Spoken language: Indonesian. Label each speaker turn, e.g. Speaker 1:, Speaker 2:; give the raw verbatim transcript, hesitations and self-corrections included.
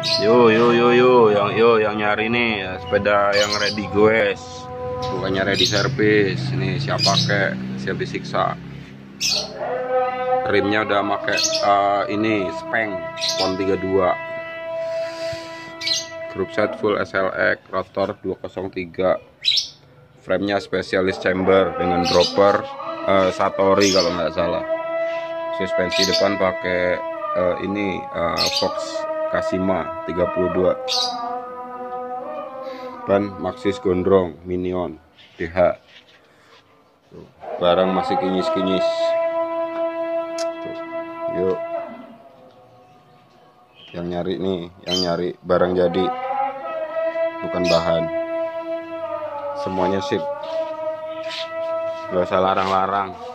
Speaker 1: Yo yo yo yo yang yo yang nyari nih ya, sepeda yang ready goes, bukannya ready service. Ini siap pakai, siap disiksa. Rimnya udah pakai uh, ini speng pon tiga puluh dua. Group set full S L X, rotor dua nol tiga. Framenya spesialis chamber dengan dropper uh, Satori kalau nggak salah. Suspensi depan pakai uh, ini uh, Fox Kashima tiga puluh dua. Ban Maxxis gondrong Minion D H. Tuh, barang masih kinyis-kinyis. Yuk, yang nyari nih, yang nyari barang jadi, bukan bahan. Semuanya sip, gak usah larang-larang.